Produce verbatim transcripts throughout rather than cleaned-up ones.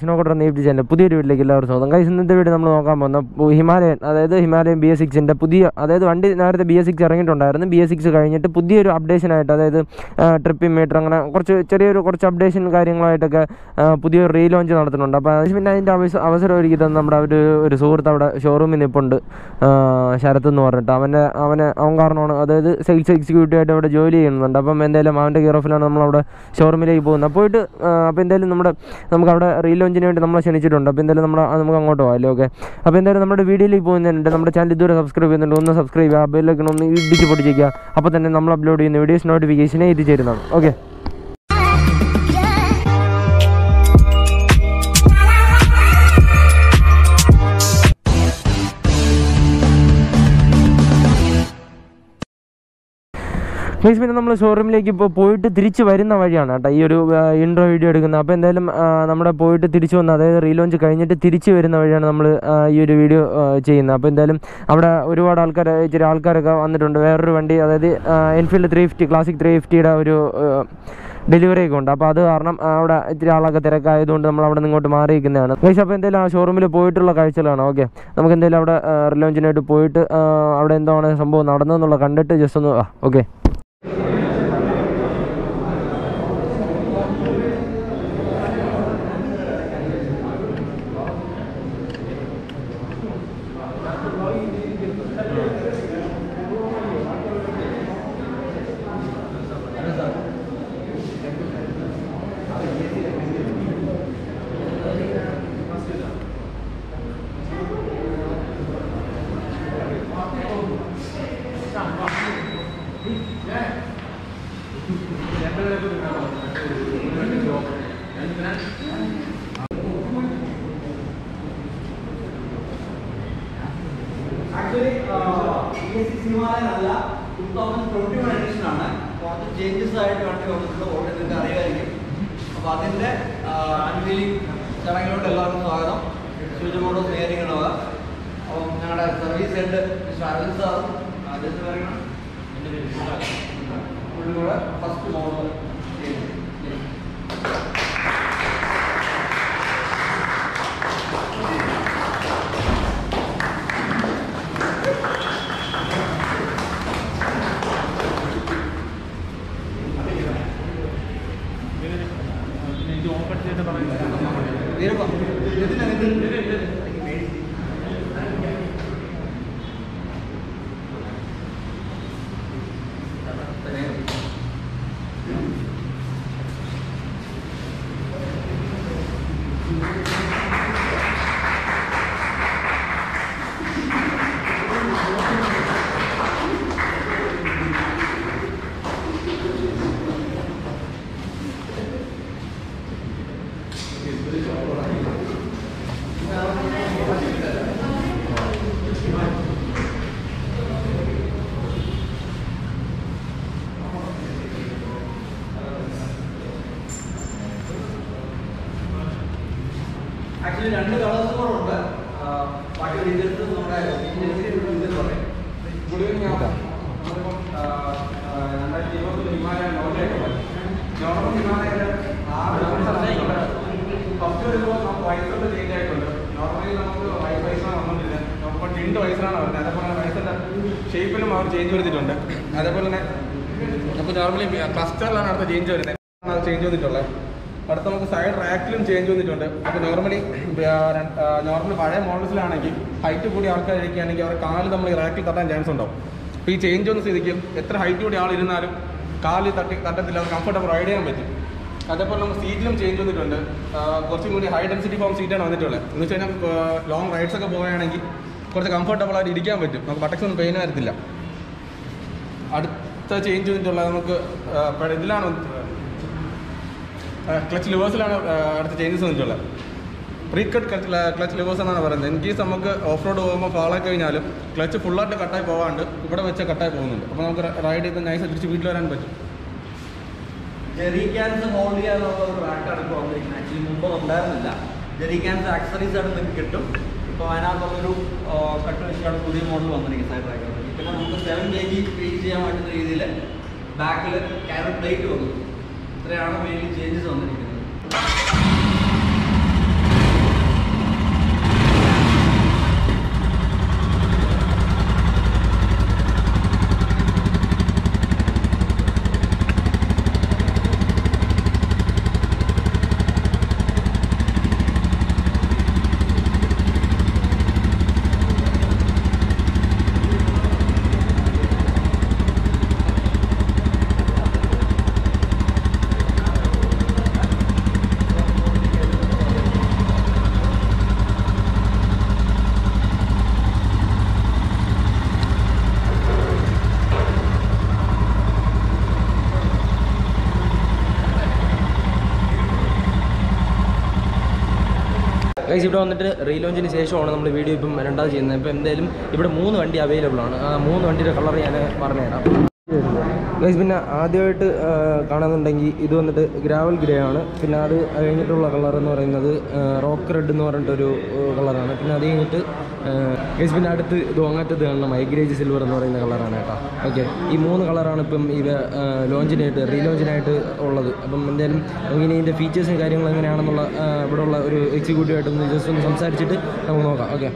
കാരണവരുടെ YouTube channel പുതിയൊരു വീട്ടിലേക്ക് എല്ലാവരും സ്വന്തം ഗൈസ്. ഇന്നത്തെ വീഡിയോ നമ്മൾ നോക്കാൻ പോകുന്ന ഹിമാലയൻ, അതായത് ഹിമാലയൻ ബി എസ് സിക്സിൻ്റെ പുതിയ, അതായത് വണ്ടി നേരത്തെ ബി എസ് സിക്സ് ഇറങ്ങിയിട്ടുണ്ടായിരുന്നു. ബി എസ് സിക്സ് കഴിഞ്ഞിട്ട് പുതിയൊരു അപ്ഡേഷനായിട്ട്, അതായത് ട്രിപ്പിംഗ് മീറ്റർ അങ്ങനെ കുറച്ച് ചെറിയൊരു കുറച്ച് അപ്ഡേഷൻ കാര്യങ്ങളായിട്ടൊക്കെ പുതിയൊരു റീലോഞ്ച് നടത്തുന്നുണ്ട്. അപ്പോൾ അത് പിന്നെ അതിൻ്റെ അവസരം അവസരം ഒരുക്കി തന്നെ നമ്മുടെ ഒരു ഒരു സുഹൃത്ത് അവിടെ ഷോറൂമിൽ നിൽപ്പുണ്ട്, ശരത്ത് എന്ന് പറഞ്ഞിട്ട്. അവൻ്റെ അവനെ അവൻ കാരണമാണ്, അതായത് സെയിൽസ് എക്സിക്യൂട്ടീവായിട്ട് അവിടെ ജോലി ചെയ്യുന്നുണ്ട്. അപ്പം എന്തായാലും അവൻ്റെ കെയർ ഓഫിലാണ് നമ്മളവിടെ ഷോറൂമിലേക്ക് പോകുന്നത്. പോയിട്ട് അപ്പോൾ എന്തായാലും നമ്മുടെ നമുക്ക് അവിടെ റീലോഞ്ചിന് വേണ്ടി നമ്മളെ ക്ഷണിച്ചിട്ടുണ്ട്. അപ്പോൾ എന്തായാലും നമ്മൾ നമുക്ക് അങ്ങോട്ട് പോകാമല്ലോ. ഓക്കെ, അപ്പോൾ എന്തായാലും നമ്മുടെ വീഡിയോയിലേക്ക് പോകുന്നുണ്ട്. നമ്മുടെ ചാനൽ ഇതുവരെ സബ്സ്ക്രൈബ് ചെയ്യുന്നുണ്ട്, ഒന്ന് സബ്സ്ക്രൈബ് ചെയ്യുക, ബെല്ലൈക്കൺ ഒന്ന് ഇടിച്ച് പൊട്ടിച്ചേക്കുക. അപ്പോൾ തന്നെ നമ്മൾ അപ്ലോഡ് ചെയ്യുന്ന വീഡിയോസ് നോട്ടിഫിക്കേഷനെ എത്തിച്ചേരുന്നതാണ്. ഓക്കെ, ഗൈസ് പിന്നെ നമ്മൾ ഷോറൂമിലേക്ക് ഇപ്പോൾ പോയിട്ട് തിരിച്ച് വരുന്ന വഴിയാണ് കേട്ടോ ഈ ഒരു ഇൻട്രോ വീഡിയോ എടുക്കുന്നത്. അപ്പോൾ എന്തായാലും നമ്മുടെ പോയിട്ട് തിരിച്ച് വന്ന്, അതായത് റീലോഞ്ച് കഴിഞ്ഞിട്ട് തിരിച്ച് വരുന്ന വഴിയാണ് നമ്മൾ ഈ ഒരു വീഡിയോ ചെയ്യുന്നത്. അപ്പോൾ എന്തായാലും അവിടെ ഒരുപാട് ആൾക്കാർ, ഇച്ചിരി ആൾക്കാരൊക്കെ വന്നിട്ടുണ്ട്. വേറൊരു വണ്ടി, അതായത് Enfield three fifty classic three ഫിഫ്റ്റിയുടെ ഒരു ഡെലിവറി ഒക്കെ ഉണ്ട്. അപ്പോൾ അത് കാരണം അവിടെ ഇത്തിരി ആളൊക്കെ തിരക്കായതുകൊണ്ട് നമ്മൾ അവിടെ നിന്ന് ഇങ്ങോട്ട് മാറിയിരിക്കുന്നതാണ് ഗൈസ്. അപ്പോൾ എന്തായാലും ആ ഷോറൂമിൽ പോയിട്ടുള്ള കാഴ്ചകളാണ്. ഓക്കെ, നമുക്ക് എന്തായാലും അവിടെ റീലോഞ്ചിനായിട്ട് പോയിട്ട് അവിടെ എന്താണ് സംഭവം നടന്നതെന്നുള്ള കണ്ടിട്ട് ജസ്റ്റ് ഒന്ന് okay. Actually, B S six Himalayan അല്ല, twenty twenty-one edition ആണ്. കുറച്ച് ചേഞ്ചസ് ആയിട്ട് വണ്ടി വന്നിട്ടുണ്ട്, ഓൾറെഡി നിങ്ങൾക്ക് അറിയാമായിരിക്കും. അപ്പോൾ അതിൻ്റെ അൺവീലിംഗ് ചടങ്ങിലോട്ട് എല്ലാവർക്കും സ്വാഗതം. സ്വിച്ച് ബോർഡ് നേരിടുക. അപ്പം ഞങ്ങളുടെ സർവീസ് ഹെഡ് മിസ്റ്റർ അരവിന്ദ് സാറും അദ്ദേഹത്തിന് പറയണം, എൻ്റെ പേര് പുള്ളിക്കൂടെ ഫസ്റ്റ് മോഡൽ ചെയ്യുന്നു. ആക്ച്വലി രണ്ട് കളേഴ്സ് കൂടെ ഉണ്ട്. ബാക്കി ഡീറ്റെയിൽസ് നമ്മുടെ പറയും. Good evening. രണ്ടായിരത്തി ഇരുപത്തി ഹിമാലയൻ നോർമൽ ഹിമാലയൻ്റെ ഫസ്റ്റ് വരുമ്പോൾ നമുക്ക് വൈസറിൻ്റെ ചേഞ്ച് ആയിട്ടുണ്ട്. നോർമലി നമുക്ക് വൈസറാണ് വന്നിട്ടില്ല, നമുക്ക് ടിൻഡ് വൈസറാണ് വരുന്നത്. അതേപോലെ വൈസറിൻ്റെ ഷേപ്പിലും അവർ ചേഞ്ച് വരുത്തിയിട്ടുണ്ട്. അതേപോലെ തന്നെ നമുക്ക് നോർമലി ക്ലസ്റ്ററിലാണ് അടുത്ത ചേഞ്ച് വരുന്നത്, അത് ചേഞ്ച് വന്നിട്ടുള്ളത്. അടുത്ത നമുക്ക് സൈഡ് റാക്കിലും ചേഞ്ച് വന്നിട്ടുണ്ട്. അപ്പോൾ നോർമലി നോർമലി പഴയ മോഡൽസിലാണെങ്കിൽ ഹൈറ്റ് കൂടിയ ആൾക്കാർ ഇരിക്കുകയാണെങ്കിൽ അവർ കാല് നമ്മൾ ഈ റാക്കിൽ തട്ടാൻ ചാൻസ് ഉണ്ടാവും. അപ്പോൾ ഈ ചേഞ്ച് ഒന്ന് സ്ഥിതിക്കും എത്ര ഹൈറ്റ് കൂടി ആൾ ഇരുന്നാലും കാല് തട്ടി തട്ടത്തില്ല, അത് കംഫർട്ടബിൾ റൈഡ് ചെയ്യാൻ പറ്റും. അതേപോലെ നമുക്ക് സീറ്റിലും ചേഞ്ച് വന്നിട്ടുണ്ട്. കുറച്ചും കൂടി ഹൈ ഡെൻസിറ്റി ഫോം സീറ്റാണ് വന്നിട്ടുള്ളത്. എന്ന് വെച്ച് കഴിഞ്ഞാൽ ലോങ് റൈഡ്സ് ഒക്കെ പോകുകയാണെങ്കിൽ കുറച്ച് കംഫർട്ടബിൾ ആയിട്ട് ഇരിക്കാൻ പറ്റും, നമുക്ക് ബട്ടക്സ് ഒന്നും പെയിൻ വരത്തില്ല. അടുത്ത ചേഞ്ച് വന്നിട്ടുള്ളത് നമുക്ക് ഇതിലാണ് ക്ലച്ച് ലിവേഴ്സിലാണ് അടുത്ത ചേഞ്ചസ് വന്നിട്ടുള്ളത്. Pre cut clutch clutch levers എന്നാണ് പറയുന്നത്. ഇൻ കേസ് നമുക്ക് ഓഫ് റോഡ് പോകുമ്പോൾ ഫാളായി കഴിഞ്ഞാലും ക്ലച്ച് ഫുള്ളായിട്ട് കട്ടായി പോകാണ്ട് ഇവിടെ വെച്ച് കട്ടായി പോകുന്നുണ്ട്. അപ്പോൾ നമുക്ക് റൈഡ് ചെയ്ത് നൈസ് തിരിച്ച് വീട്ടിൽ വരാൻ പറ്റും. ജെറി ക്യാൻസ് ഹോൾഡ് ചെയ്യാനുള്ള ഒരു റാക്കാണ് ഇപ്പോൾ വന്നിരിക്കുന്നത്. ആക്ച്വലി മുമ്പ് ഉണ്ടായിരുന്നില്ല. ജെറി ക്യാൻസ് ആക്സറീസ് ആയിട്ട് നിങ്ങൾക്ക് കിട്ടും. ഇപ്പോൾ അതിനകത്തുള്ളൊരു കട്ട് വെച്ചിട്ടാണ് പുതിയ മോഡൽ വന്നിരിക്കുന്നത് സൈഡ് റാക്ക്. പിന്നെ നമുക്ക് സെവൻ കെ ജി വെയിറ്റ് ചെയ്യാൻ പറ്റുന്ന രീതിയിൽ ബാക്കിൽ ക്യാരറ്റ് പ്ലേറ്റ് വന്നു. ഇത്രയാണ് മെയിൻലി ചേഞ്ചസ് വന്നിരിക്കുന്നത്. ഇവിടെ വന്നിട്ട് റീലോഞ്ചിന് ശേഷമാണ് നമ്മൾ വീഡിയോ ഇപ്പം രണ്ടാമത് ചെയ്യുന്നത്. ഇപ്പോൾ എന്തായാലും ഇവിടെ മൂന്ന് വണ്ടി അവൈലബിൾ ആണ്. ആ മൂന്ന് വണ്ടിയുടെ കളർ ഞാൻ പറഞ്ഞുതരാം. ഗൈസ്, പിന്നെ ആദ്യമായിട്ട് കാണുന്നുണ്ടെങ്കിൽ ഇത് വന്നിട്ട് ഗ്രാവൽ ഗ്രേ ആണ്. പിന്നെ അത് കഴിഞ്ഞിട്ടുള്ള കളർ എന്ന് പറയുന്നത് റോക്ക് റെഡ് എന്ന് പറഞ്ഞിട്ടൊരു കളറാണ്. പിന്നെ അത് കഴിഞ്ഞിട്ട് ഗൈസ് പിന്നെ അടുത്ത് ഇത് അങ്ങറ്റത്ത് കാണുന്ന മൈഗ്രേജ് സിൽവർ എന്ന് പറയുന്ന കളറാണ് കേട്ടോ. ഓക്കെ, ഈ മൂന്ന് കളറാണ് ഇപ്പം ഇത് ലോഞ്ചിനായിട്ട് റീലോഞ്ചിനായിട്ട് ഉള്ളത്. അപ്പം എന്തായാലും ഇങ്ങനെ ഇതിൻ്റെ ഫീച്ചേഴ്സും കാര്യങ്ങളും എങ്ങനെയാണെന്നുള്ള ഇവിടെ ഉള്ള ഒരു എക്സിക്യൂട്ടീവായിട്ട് ഒന്ന് ജസ്റ്റ് ഒന്ന് സംസാരിച്ചിട്ട് നമുക്ക് നോക്കാം. ഓക്കെ,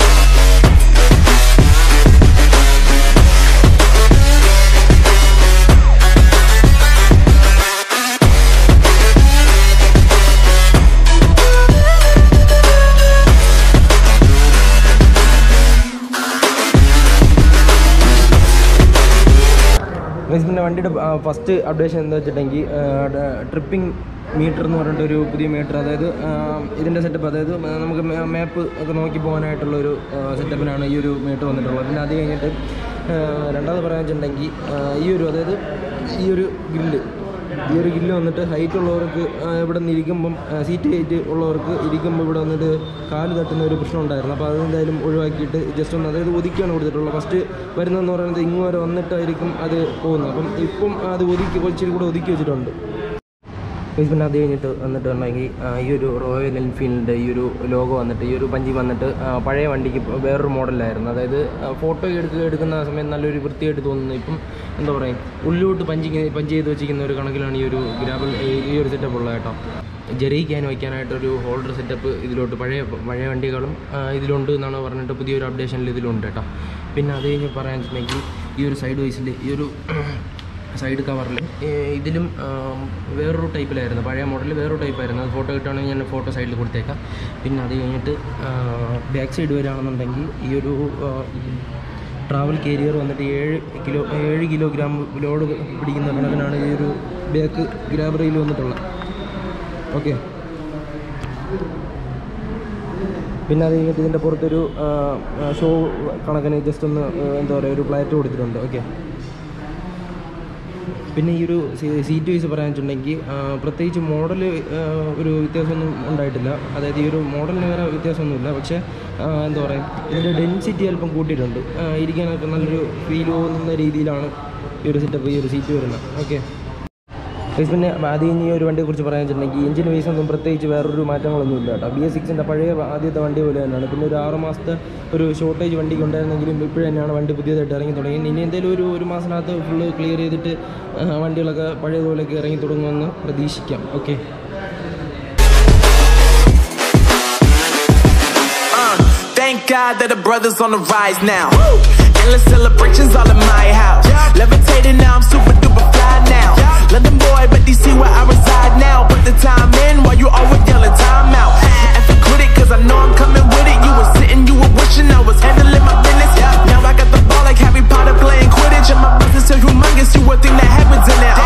പിന്നെ വണ്ടിയുടെ ഫസ്റ്റ് അപ്ഡേഷൻ എന്താ വെച്ചിട്ടുണ്ടെങ്കിൽ ട്രിപ്പിംഗ് മീറ്റർ എന്ന് പറഞ്ഞിട്ട് ഒരു പുതിയ മീറ്റർ, അതായത് ഇതിൻ്റെ സെറ്റപ്പ്, അതായത് നമുക്ക് മാപ്പ് ഒക്കെ നോക്കി പോകാനായിട്ടുള്ളൊരു സെറ്റപ്പിനാണ് ഈ ഒരു മീറ്റർ വന്നിട്ടുള്ളത്. പിന്നെ അത് കഴിഞ്ഞിട്ട് രണ്ടാമത് പറയാൻ വെച്ചിട്ടുണ്ടെങ്കിൽ ഈ ഒരു അതായത് ഈ ഒരു ഗ്രില്ല് ഈ ഒരു ഗ്രില്ല് വന്നിട്ട് ഹൈറ്റ് ഉള്ളവർക്ക് ഇവിടെ നിന്ന് ഇരിക്കുമ്പം സീറ്റ് ഹൈറ്റ് ഉള്ളവർക്ക് ഇരിക്കുമ്പോൾ ഇവിടെ വന്നിട്ട് കാല് തട്ടുന്ന ഒരു പ്രശ്നം ഉണ്ടായിരുന്നു. അപ്പോൾ അതെന്തായാലും ഒഴിവാക്കിയിട്ട് ജസ്റ്റ് ഒന്ന് അതായത് ഒതുക്കിയാണ് കൊടുത്തിട്ടുള്ളത്. ഫസ്റ്റ് വരുന്നതെന്ന് പറയുന്നത് ഇങ്ങ് വരെ വന്നിട്ടായിരിക്കും അത് പോകുന്നത്. അപ്പം ഇപ്പം അത് ഒതുക്കി കുറച്ചും കൂടെ ഒതുക്കി വെച്ചിട്ടുണ്ട്. പിന്നെ അത് കഴിഞ്ഞിട്ട് വന്നിട്ട് ഉണ്ടെങ്കിൽ ഈ ഒരു റോയൽ എൻഫീൽഡിൻ്റെ ഈ ഒരു ലോഗോ വന്നിട്ട് ഈ ഒരു പഞ്ചി വന്നിട്ട് പഴയ വണ്ടിക്ക് വേറൊരു മോഡലായിരുന്നു. അതായത് ഫോട്ടോ എടുക്കുക എടുക്കുന്ന സമയം നല്ലൊരു വൃത്തിയായിട്ട് തോന്നുന്നു. ഇപ്പം എന്താ പറയുക, ഉള്ളിലോട്ട് പഞ്ചി പഞ്ച് ചെയ്ത് വെച്ചിരിക്കുന്ന ഒരു കണക്കിലാണ് ഈ ഒരു ഗ്രാബിൾ ഈ ഒരു സെറ്റപ്പ് ഉള്ളത് കേട്ടോ. ജെറിയിക്കാൻ വയ്ക്കാനായിട്ടൊരു ഹോൾഡർ സെറ്റപ്പ് ഇതിലോട്ട് പഴയ പഴയ വണ്ടികളും ഇതിലുണ്ട് എന്നാണ് പറഞ്ഞിട്ട് പുതിയൊരു അപ്ഡേഷനിൽ ഇതിലുണ്ട് കേട്ടോ. പിന്നെ അത് കഴിഞ്ഞ് പറയാൻ വെച്ചിട്ടുണ്ടെങ്കിൽ ഈ ഒരു സൈഡ് വൈസിൽ ഈ ഒരു സൈഡ് കവറിൽ ഇതിലും വേറൊരു ടൈപ്പിലായിരുന്നു, പഴയ മോഡൽ വേറൊരു ടൈപ്പായിരുന്നു. അത് ഫോട്ടോ കിട്ടുകയാണെങ്കിൽ ഞാൻ ഫോട്ടോ സൈഡിൽ കൊടുത്തേക്കാം. പിന്നെ അത് കഴിഞ്ഞിട്ട് ബാക്ക് സൈഡ് വരികയാണെന്നുണ്ടെങ്കിൽ ഈ ഒരു ട്രാവൽ കാരിയർ വന്നിട്ട് ഏഴ് കിലോ ഏഴ് കിലോഗ്രാം ലോഡ് പിടിക്കുന്ന കണക്കിനാണ് ഈ ഒരു ബാക്ക് ഗ്രാബ് റെയിൽ വന്നിട്ടുള്ളത്. ഓക്കെ, പിന്നെ അത് കഴിഞ്ഞിട്ട് ഇതിൻ്റെ പുറത്തൊരു ഷോ കണക്കിന് ജസ്റ്റ് ഒന്ന് എന്താ പറയുക ഒരു പ്ലാറ്റ് കൊടുത്തിട്ടുണ്ട്. ഓക്കെ, പിന്നെ ഈ ഒരു സീറ്റ് വൈസ് പറയാൻ വെച്ചിട്ടുണ്ടെങ്കിൽ പ്രത്യേകിച്ച് മോഡൽ ഒരു വ്യത്യാസമൊന്നും ഉണ്ടായിട്ടില്ല. അതായത് ഈ ഒരു മോഡലിന് വേറെ വ്യത്യാസമൊന്നുമില്ല. പക്ഷേ എന്താ പറയുക, ഇതിൻ്റെ ഡെൻസിറ്റി അല്പം കൂട്ടിയിട്ടുണ്ട്. ഇരിക്കാനൊക്കെ നല്ലൊരു ഫീൽ തോന്നുന്ന രീതിയിലാണ് ഈ ഒരു സെറ്റപ്പ് ഈ ഒരു സീറ്റ് വരുന്നത്. ഓക്കെ, പിന്നെ ആദ്യം ഈ ഒരു വണ്ടിയെക്കുറിച്ച് പറയാൻ വെച്ചിട്ടുണ്ടെങ്കിൽ എഞ്ചിൻ വൈസ് ഒന്നും പ്രത്യേകിച്ച് വേറൊരു മാറ്റങ്ങളൊന്നും ഇല്ല കേട്ടോ. ബി എസ് സിക്സിൻ്റെ പഴയ ആദ്യത്തെ വണ്ടി പോലെ തന്നെയാണ്. പിന്നെ ഒരു ആറ് മാസത്തെ ഒരു ഷോർട്ടേജ് വണ്ടിക്ക് ഉണ്ടായിരുന്നെങ്കിലും ഇപ്പോഴും തന്നെയാണ് വണ്ടി പുതിയതായിട്ട് ഇറങ്ങി തുടങ്ങി. ഇനി എന്തെങ്കിലും ഒരു ഒരു മാസത്തിനകത്ത് ഫുള്ള് ക്ലിയർ ചെയ്തിട്ട് വണ്ടികളൊക്കെ പഴയതുപോലെയൊക്കെ ഇറങ്ങി തുടങ്ങുമെന്ന് പ്രതീക്ഷിക്കാം. Okay, thank God that the brothers on the rise now. Woo! Endless celebrations all in my house. Yeah. Levitating now, I'm super duper fly now. Yeah. London boy, but they see where I reside now. Put the time in while you always yelling time out. And for quit it, cause I know I'm coming with it. You were sitting, you were wishing I was handling my business. Yeah. Now I got the ball like Harry Potter playing Quidditch. And my business so humongous, you would think that happens in it.